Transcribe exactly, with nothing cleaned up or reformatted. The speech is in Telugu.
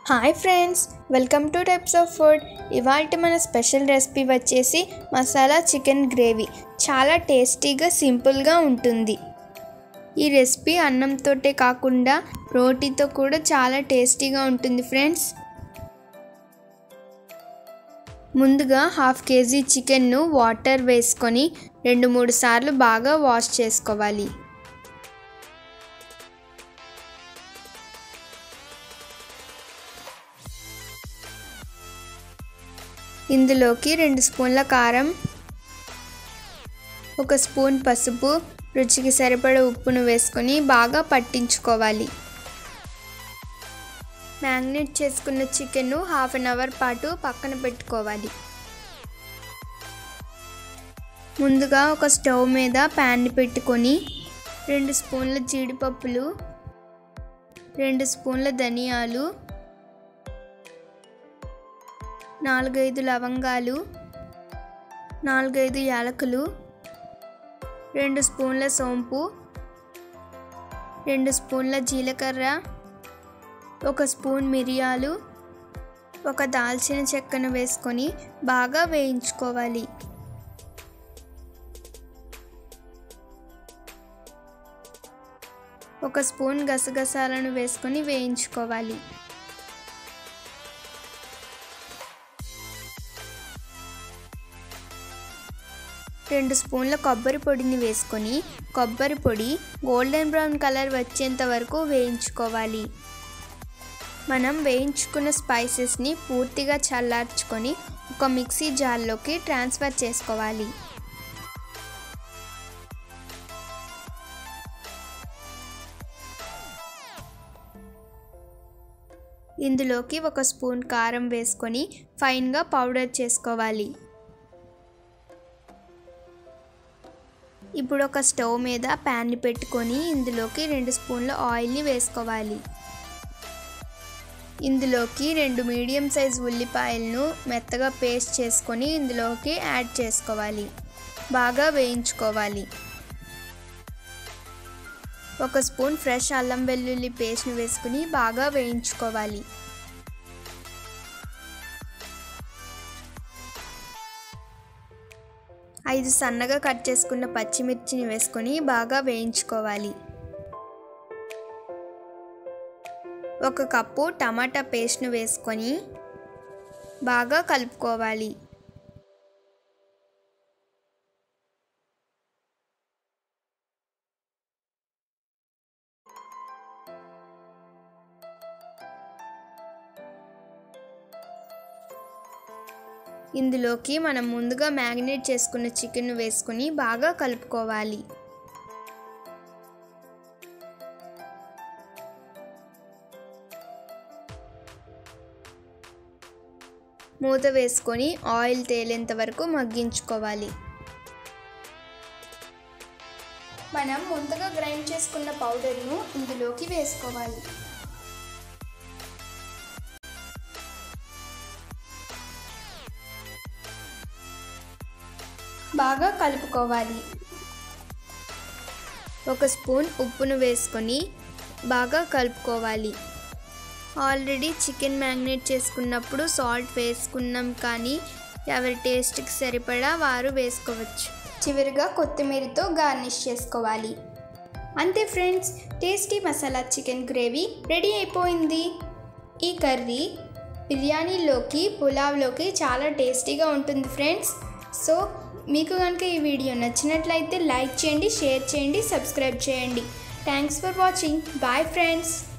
Hi friends, welcome to types of food. ఇవాళ మన స్పెషల్ రెసిపీ వచ్చేసి మసాలా చికెన్ గ్రేవీ. చాలా టేస్టీగా సింపుల్గా ఉంటుంది. ఈ రెసిపీ అన్నంతోటే కాకుండా రోటీతో కూడా చాలా టేస్టీగా ఉంటుంది ఫ్రెండ్స్. ముందుగా హాఫ్ కేజీ చికెన్ను వాటర్ వేసుకొని రెండు మూడు సార్లు బాగా వాష్ చేసుకోవాలి. ఇందులోకి రెండు స్పూన్ల కారం, ఒక స్పూన్ పసుపు, రుచికి సరిపడ ఉప్పును వేసుకొని బాగా పట్టించుకోవాలి. మ్యాగ్నేట్ చేసుకున్న చికెన్ను హాఫ్ అన్ అవర్ పాటు పక్కన పెట్టుకోవాలి. ముందుగా ఒక స్టవ్ మీద ప్యాన్ పెట్టుకొని రెండు స్పూన్ల జీడిపప్పులు, రెండు స్పూన్ల ధనియాలు, నాలుగైదు లవంగాలు, నాలుగైదు యాలకులు, రెండు స్పూన్ల సోంపు, రెండు స్పూన్ల జీలకర్ర, ఒక స్పూన్ మిరియాలు, ఒక దాల్చిన చెక్కను వేసుకొని బాగా వేయించుకోవాలి. ఒక స్పూన్ గసగసాలను వేసుకొని వేయించుకోవాలి. రెండు స్పూన్ల కొబ్బరి పొడిని వేసుకొని కొబ్బరి పొడి గోల్డెన్ బ్రౌన్ కలర్ వచ్చేంత వరకు వేయించుకోవాలి. మనం వేయించుకున్న స్పైసెస్ని పూర్తిగా చల్లార్చుకొని ఒక మిక్సీ జార్లోకి ట్రాన్స్ఫర్ చేసుకోవాలి. ఇందులోకి ఒక స్పూన్ కారం వేసుకొని ఫైన్గా పౌడర్ చేసుకోవాలి. ఇప్పుడు ఒక స్టవ్ మీద ప్యాన్ని పెట్టుకొని ఇందులోకి రెండు స్పూన్ల ఆయిల్ని వేసుకోవాలి. ఇందులోకి రెండు మీడియం సైజ్ ఉల్లిపాయలను మెత్తగా పేస్ట్ చేసుకొని ఇందులోకి యాడ్ చేసుకోవాలి. బాగా వేయించుకోవాలి. ఒక స్పూన్ ఫ్రెష్ అల్లం వెల్లుల్లి పేస్ట్ని వేసుకుని బాగా వేయించుకోవాలి. ఐదు సన్నగా కట్ చేసుకున్న పచ్చిమిర్చిని వేసుకొని బాగా వేయించుకోవాలి. ఒక కప్పు టమాటా పేస్ట్ను వేసుకొని బాగా కలుపుకోవాలి. ఇందులోకి మనం ముందుగా మ్యాగ్నేట్ చేసుకున్న చికెన్ వేసుకొని బాగా కలుపుకోవాలి. మూత వేసుకొని ఆయిల్ తేలేంత వరకు మగ్గించుకోవాలి. మనం ముందుగా గ్రైండ్ చేసుకున్న పౌడర్ను ఇందులోకి వేసుకోవాలి. బాగా కలుపుకోవాలి. ఒక స్పూన్ ఉప్పును వేసుకొని బాగా కలుపుకోవాలి. ఆల్రెడీ చికెన్ మ్యాగ్నేట్ చేసుకున్నప్పుడు సాల్ట్ వేసుకున్నాం, కానీ ఎవరి టేస్ట్కి సరిపడా వారు వేసుకోవచ్చు. చివరిగా కొత్తిమీరతో గార్నిష్ చేసుకోవాలి. అంతే friends, tasty masala chicken gravy ready అయిపోయింది. ఈ కర్రీ బిర్యానీలోకి, పులావ్లోకి చాలా టేస్టీగా ఉంటుంది ఫ్రెండ్స్. సో మీకు కనుక ఈ వీడియో నచ్చినట్లయితే లైక్ చేయండి, షేర్ చేయండి, సబ్స్క్రైబ్ చేయండి. Thanks for watching. Bye friends.